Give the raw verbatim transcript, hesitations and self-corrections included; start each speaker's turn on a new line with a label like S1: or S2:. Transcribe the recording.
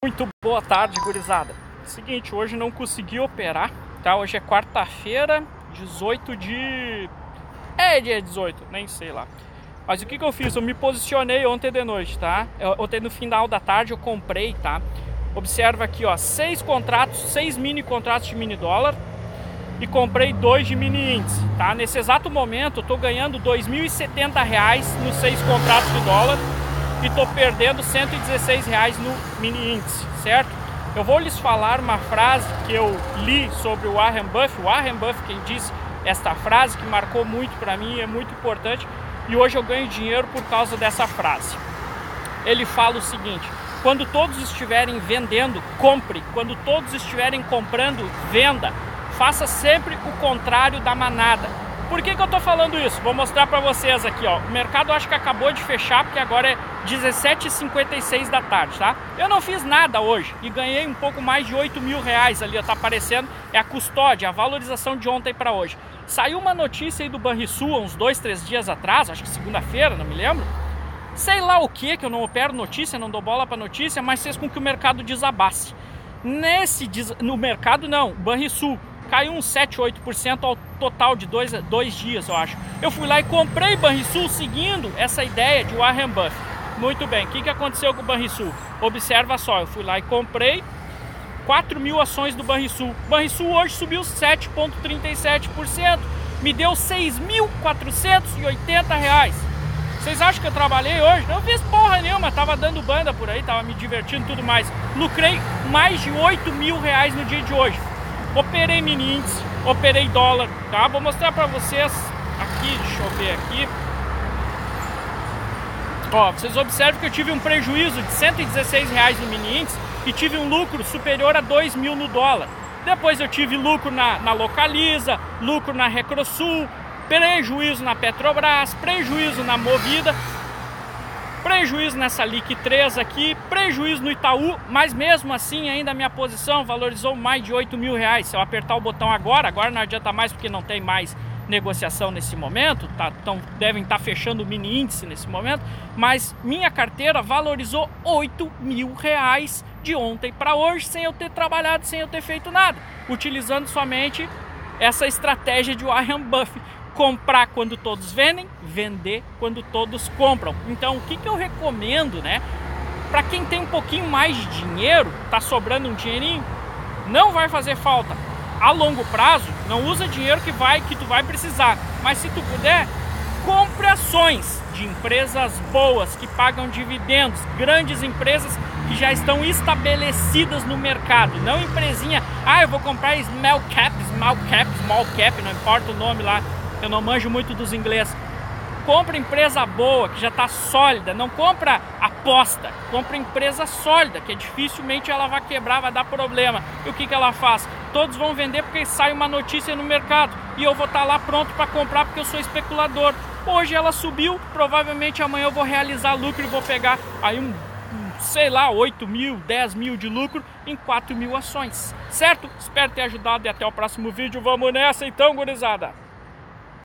S1: Muito boa tarde, gurizada. Seguinte, hoje não consegui operar, tá? Hoje é quarta-feira, dezoito de... É dia dezoito, nem sei lá. Mas o que que eu fiz? Eu me posicionei ontem de noite, tá? Eu, ontem no final da tarde eu comprei, tá? Observa aqui, ó, seis contratos, seis mini contratos de mini dólar e comprei dois de mini índice, tá? Nesse exato momento eu tô ganhando dois mil e setenta reais nos seis contratos de dólar e tô perdendo cento e dezesseis reais no mini índice, certo? Eu vou lhes falar uma frase que eu li sobre o Warren Buffett. O Warren Buffett quem disse esta frase, que marcou muito para mim, é muito importante, e hoje eu ganho dinheiro por causa dessa frase. Ele fala o seguinte: quando todos estiverem vendendo, compre. Quando todos estiverem comprando, venda. Faça sempre o contrário da manada. Por que que eu tô falando isso? Vou mostrar para vocês aqui, ó. O mercado acho que acabou de fechar, porque agora é dezessete e cinquenta e seis da tarde, tá? Eu não fiz nada hoje e ganhei um pouco mais de oito mil reais ali, ó, tá aparecendo. É a custódia, a valorização de ontem para hoje. Saiu uma notícia aí do Banrisul, uns dois, três dias atrás, acho que segunda-feira, não me lembro. Sei lá o que, que eu não opero notícia, não dou bola para notícia, mas fez com que o mercado desabasse. Nesse, no mercado não, Banrisul caiu uns sete, oito por cento ao total de dois, dois dias, eu acho. Eu fui lá e comprei Banrisul seguindo essa ideia de Warren Buffett. Muito bem, o que que aconteceu com o Banrisul? Observa só, eu fui lá e comprei quatro mil ações do Banrisul. Banrisul hoje subiu sete vírgula trinta e sete por cento, me deu seis mil quatrocentos e oitenta reais. Vocês acham que eu trabalhei hoje? Não fiz porra nenhuma, tava dando banda por aí, tava me divertindo e tudo mais. Lucrei mais de oito mil reais no dia de hoje. Operei mini índice, operei dólar, tá? Vou mostrar pra vocês aqui, deixa eu ver aqui. Ó, vocês observam que eu tive um prejuízo de cento e dezesseis reais no mini índice e tive um lucro superior a dois mil no dólar. Depois eu tive lucro na, na Localiza, lucro na Recrosul, prejuízo na Petrobras, prejuízo na Movida, prejuízo nessa L I C três aqui, prejuízo no Itaú, mas mesmo assim ainda a minha posição valorizou mais de oito mil reais. Se eu apertar o botão agora, agora não adianta mais porque não tem mais negociação nesse momento, tá? Então devem estar fechando o mini índice nesse momento, mas minha carteira valorizou oito mil reais de ontem para hoje, sem eu ter trabalhado, sem eu ter feito nada, utilizando somente essa estratégia de Warren Buffett. Comprar quando todos vendem, vender quando todos compram. Então o que que eu recomendo, né? Para quem tem um pouquinho mais de dinheiro, tá sobrando um dinheirinho, não vai fazer falta. A longo prazo, não usa dinheiro que vai que tu vai precisar. Mas se tu puder, compre ações de empresas boas que pagam dividendos, grandes empresas que já estão estabelecidas no mercado. Não empresinha, ah, eu vou comprar small cap, small cap, small cap, não importa o nome lá. Eu não manjo muito dos inglês. Compra empresa boa, que já está sólida. Não compra aposta. Compra empresa sólida, que dificilmente ela vai quebrar, vai dar problema. E o que que ela faz? Todos vão vender porque sai uma notícia no mercado. E eu vou estar lá pronto para comprar porque eu sou especulador. Hoje ela subiu, provavelmente amanhã eu vou realizar lucro e vou pegar aí um, um sei lá, oito mil, dez mil de lucro em quatro mil ações. Certo? Espero ter ajudado e até o próximo vídeo. Vamos nessa então, gurizada!